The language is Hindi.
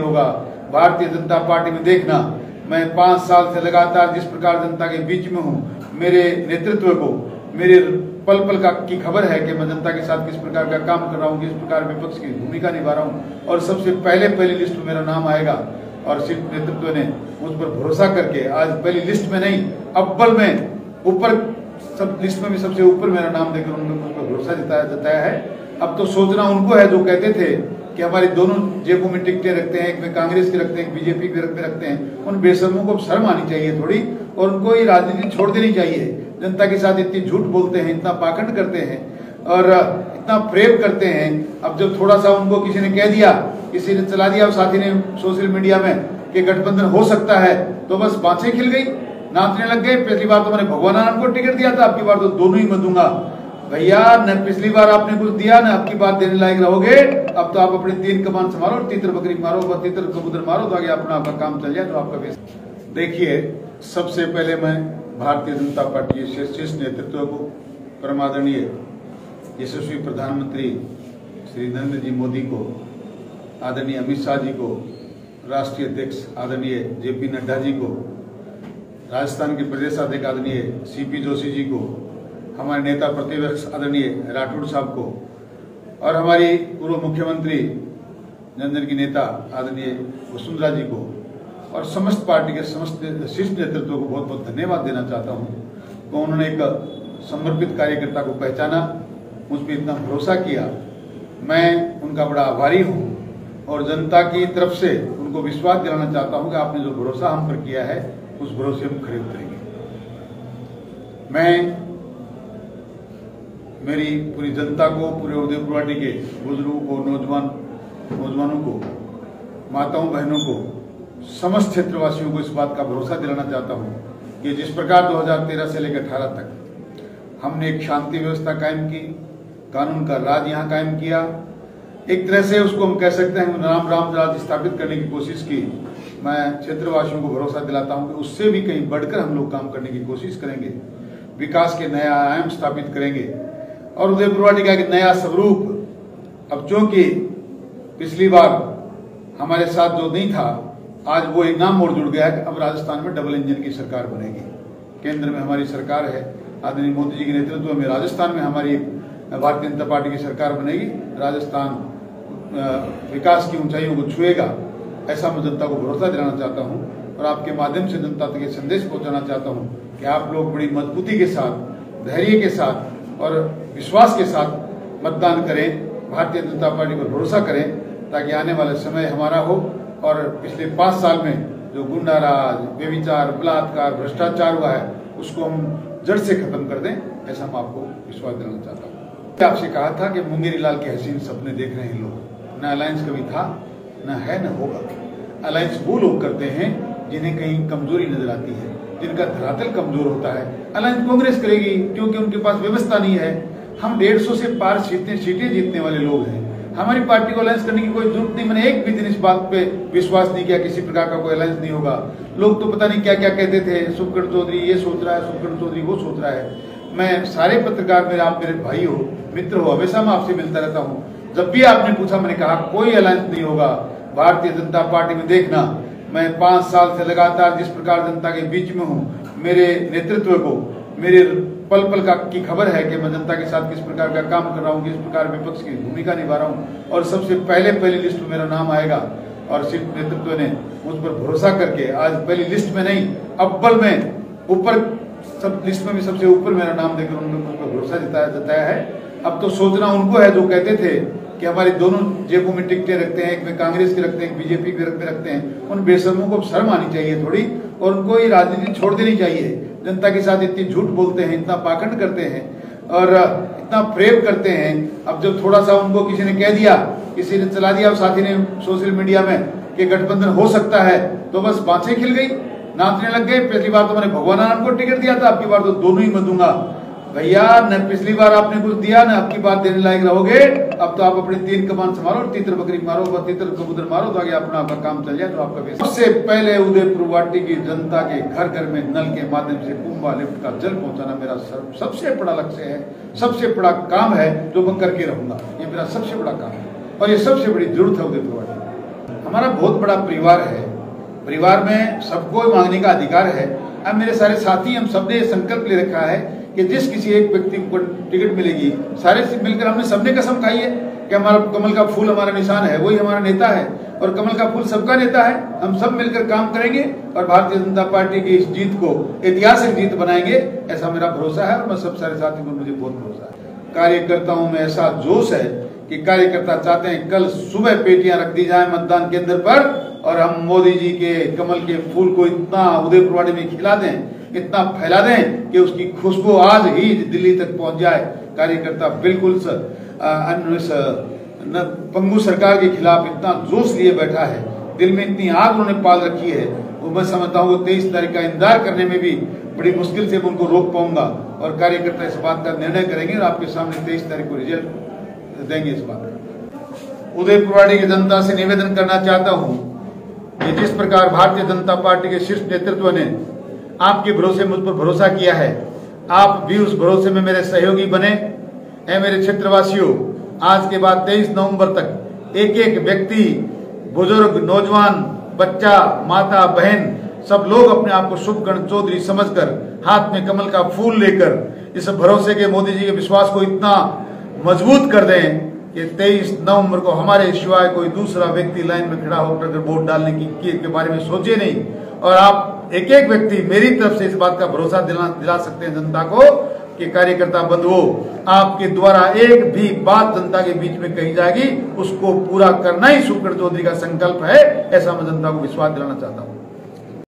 होगा। भारतीय जनता पार्टी में देखना, मैं 5 साल से लगातार जिस प्रकार जनता के बीच में हूँ, मेरे नेतृत्व को, मेरे पल पल की खबर है कि मैं जनता के साथ किस प्रकार का काम कर रहा हूँ, किस प्रकार विपक्ष की भूमिका निभा रहा हूँ। और सबसे पहली लिस्ट में मेरा नाम आएगा और सिर्फ नेतृत्व ने मुझ पर भरोसा करके आज पहली लिस्ट में नहीं, अव्वल में, ऊपर सब लिस्ट में भी सबसे ऊपर मेरा नाम देकर उन्होंने मुझ पर भरोसा जताया है। अब तो सोचना उनको है जो कहते थे कि हमारी दोनों जेबों में टिकटें रखते हैं, एक में कांग्रेस के रखते हैं, एक बीजेपी के रखते हैं। उन बेशर्मों को शर्म आनी चाहिए थोड़ी, और उनको ये राजनीति छोड़ देनी चाहिए। जनता के साथ इतनी झूठ बोलते हैं, इतना पाखंड करते हैं और इतना प्रेम करते हैं। अब जब थोड़ा सा उनको किसी ने कह दिया, किसी ने चला दिया, साथी ने सोशल मीडिया में कि गठबंधन हो सकता है, तो बस बाँछें खिल गई, नाचने लग गए। पिछली बार तो मैंने भगवान आनंद को टिकट दिया था, अब की बार तो दोनों ही मैं दूंगा। भैया न पिछली बार आपने कुछ दिया, न अब की बार देने लायक रहोगे। अब तो आप अपनी 3 कमान संभालो, तीतर बकरी मारो, तीतर कबूतर मारो, तो आगे अपना आपका काम चल जाए। तो आपका बेस देखिए, सबसे पहले मैं भारतीय जनता पार्टी के शीर्ष नेतृत्व को, परम आदरणीय यशस्वी प्रधानमंत्री श्री नरेंद्र जी मोदी को, आदरणीय अमित शाह जी को, राष्ट्रीय अध्यक्ष आदरणीय जेपी नड्डा जी को, राजस्थान के प्रदेश अध्यक्ष आदरणीय सीपी जोशी जी को, हमारे नेता प्रतिपक्ष आदरणीय राठौड़ साहब को, और हमारी पूर्व मुख्यमंत्री जनजन की नेता आदरणीय वसुंधरा जी को, और समस्त पार्टी के समस्त शीर्ष नेतृत्व को बहुत बहुत धन्यवाद देना चाहता हूं। तो उन्होंने एक समर्पित कार्यकर्ता को पहचाना, मुझ पर इतना भरोसा किया, मैं उनका बड़ा आभारी हूं। और जनता की तरफ से उनको विश्वास दिलाना चाहता हूं कि आपने जो भरोसा हम पर किया है, उस भरोसे हम खरे उतरेंगे। मैं मेरी पूरी जनता को, पूरे उदयपुरवाटी के बुजुर्गों को, नौजवानों को, माताओं बहनों को, समस्त क्षेत्रवासियों को इस बात का भरोसा दिलाना चाहता हूं कि जिस प्रकार 2013 से लेकर 18 तक हमने एक शांति व्यवस्था कायम की, कानून का राज यहाँ कायम किया, एक तरह से उसको हम कह सकते हैं राम राज स्थापित करने की कोशिश की। मैं क्षेत्रवासियों को भरोसा दिलाता हूं कि उससे भी कहीं बढ़कर हम लोग काम करने की कोशिश करेंगे, विकास के नया आयाम स्थापित करेंगे और उदयपुरवाटी का एक नया स्वरूप। अब चूंकि पिछली बार हमारे साथ जो नहीं था, आज वो एक नाम और जुड़ गया है कि अब राजस्थान में डबल इंजन की सरकार बनेगी। केंद्र में हमारी सरकार है, आदरणीय मोदी जी के नेतृत्व में राजस्थान में हमारी भारतीय जनता पार्टी की सरकार बनेगी। राजस्थान विकास की ऊंचाइयों को छुएगा, ऐसा मैं जनता को भरोसा दिलाना चाहता हूं और आपके माध्यम से जनता तक ये संदेश पहुंचाना चाहता हूं कि आप लोग बड़ी मजबूती के साथ, धैर्य के साथ और विश्वास के साथ मतदान करें, भारतीय जनता पार्टी पर भरोसा करें, ताकि आने वाला समय हमारा हो और पिछले 5 साल में जो गुंडाराज, व्यभिचार, बलात्कार, भ्रष्टाचार हुआ है, उसको हम जड़ से खत्म कर दें, ऐसा मैं आपको विश्वास दिलाना चाहता हूँ। आपसे कहा था कि मुंगेरी लाल के हसीन सपने देख रहे हैं लोग, न अलायंस कभी था, न है, न होगा। अलायंस वो लोग करते हैं जिन्हें कहीं कमजोरी नजर आती है, जिनका धरातल कमजोर होता है। अलायंस कांग्रेस करेगी क्योंकि उनके पास व्यवस्था नहीं है। हम 150 से पार सीटें जीतने वाले लोग हैं, हमारी पार्टी को अलायंस करने की कोई जरूरत नहीं। मैंने एक भी दिन इस बात पे विश्वास नहीं किया किसी प्रकार का कोई अलायंस नहीं होगा। लोग तो पता नहीं क्या क्या कहते थे, सुखगढ़ चौधरी ये सोच रहा है, सुखगढ़ चौधरी वो सोच रहा है। मैं सारे पत्रकार आप मेरे भाई हो, मित्र हो, हमेशा मैं आपसे मिलता रहता हूँ। जब भी आपने पूछा मैंने कहा कोई अलायंस नहीं होगा। भारतीय जनता पार्टी में देखना, मैं 5 साल से लगातार जिस प्रकार जनता के बीच में हूँ, मेरे नेतृत्व को, मेरे पल पल की खबर है कि मैं जनता के साथ किस प्रकार का काम कर रहा हूँ, किस प्रकार विपक्ष की भूमिका निभा रहा हूँ। और सबसे पहली लिस्ट में मेरा नाम आएगा और सिर्फ नेतृत्व ने मुझ पर भरोसा करके आज पहली लिस्ट में नहीं, अव्वल में, ऊपर सब लिस्ट में भी सबसे ऊपर मेरा नाम देकर उन्होंने मुझ पर भरोसा जताया है। अब तो सोचना उनको है जो कहते थे कि हमारी दोनों जेबों में टिकटें रखते हैं, एक में कांग्रेस के रखते हैं, एक बीजेपी के रखते हैं। उन बेशर्मों को शर्म आनी चाहिए थोड़ी, और उनको ये राजनीति छोड़ देनी चाहिए। जनता के साथ इतनी झूठ बोलते हैं, इतना पाखंड करते हैं और इतना प्रेम करते हैं। अब जब थोड़ा सा उनको किसी ने कह दिया, किसी ने चला दिया, साथी ने सोशल मीडिया में कि गठबंधन हो सकता है, तो बस बाँछें खिल गई, नाचने लग गए। पिछली बार तो मैंने भगवान आनंद को टिकट दिया था, अब की बार तो दोनों ही मैं दूंगा। भैया न पिछली बार आपने कुछ दिया, न अब की बार देने लायक रहोगे। अब तो आप अपनी 3 कमान संभालो, तीतर बकरी मारो, तीतर कबूतर मारो, तो आगे अपना आपका काम चल जाए। तो आपका बेस सबसे पहले उदयपुरवाटी की जनता के घर घर में नल के माध्यम से कुंभा लिफ्ट का जल पहुंचाना मेरा सबसे बड़ा लक्ष्य है, सबसे बड़ा काम है, जो मैं करके रहूंगा। ये मेरा सबसे बड़ा काम है और ये सबसे बड़ी जरूरत है उदयपुरवाटी। हमारा बहुत बड़ा परिवार है, परिवार में सबको मांगने का अधिकार है। अब मेरे सारे साथी हम सबने ये संकल्प ले रखा है कि जिस किसी एक व्यक्ति को टिकट मिलेगी, सारे से मिलकर हमने सबने कसम खाई है कि हमारा कमल का फूल हमारा निशान है, वही हमारा नेता है और कमल का फूल सबका नेता है। हम सब मिलकर काम करेंगे और भारतीय जनता पार्टी की इस जीत को ऐतिहासिक जीत बनाएंगे, ऐसा मेरा भरोसा है और मैं सब सारे साथियों को मुझे बहुत भरोसा है। कार्यकर्ताओं में ऐसा जोश है कि कार्यकर्ता चाहते हैं कल सुबह पेटियां रख दी जाए मतदान केंद्र पर और हम मोदी जी के कमल के फूल को इतना उदयपुरवाड़ी में खिला दें, इतना फैला दें कि उसकी खुशबू आज ही दिल्ली तक पहुंच जाए। कार्यकर्ता बिल्कुल पंगु सरकार के खिलाफ इतना जोश लिए बैठा है, दिल में इतनी आग उन्होंने पाल रखी है, वो मैं समझता हूँ 23 तारीख का इंतजार करने में भी बड़ी मुश्किल से उनको रोक पाऊंगा और कार्यकर्ता इस बात का निर्णय करेंगे और आपके सामने 23 तारीख को रिजल्ट देंगे। इस बात का उदयपुरवाड़ी की जनता से निवेदन करना चाहता हूँ कि जिस प्रकार भारतीय जनता पार्टी के शीर्ष नेतृत्व ने आपके भरोसे मुझ पर भरोसा किया है, आप भी उस भरोसे में मेरे सहयोगी बने। मेरे क्षेत्रवासियों, आज के बाद 23 नवंबर तक एक एक व्यक्ति, बुजुर्ग, नौजवान, बच्चा, माता, बहन, सब लोग अपने आप को शुभकर्ण चौधरी समझकर हाथ में कमल का फूल लेकर इस भरोसे के मोदी जी के विश्वास को इतना मजबूत कर दें कि 23 नवंबर को हमारे सिवाय कोई दूसरा व्यक्ति लाइन में खड़ा होकर वोट डालने के बारे में सोचे नहीं। और आप एक एक व्यक्ति मेरी तरफ से इस बात का भरोसा दिला सकते हैं जनता को कि कार्यकर्ता बंधुओं, आपके द्वारा एक भी बात जनता के बीच में कही जाएगी उसको पूरा करना ही शुभकर्ण चौधरी का संकल्प है, ऐसा मैं जनता को विश्वास दिलाना चाहता हूँ।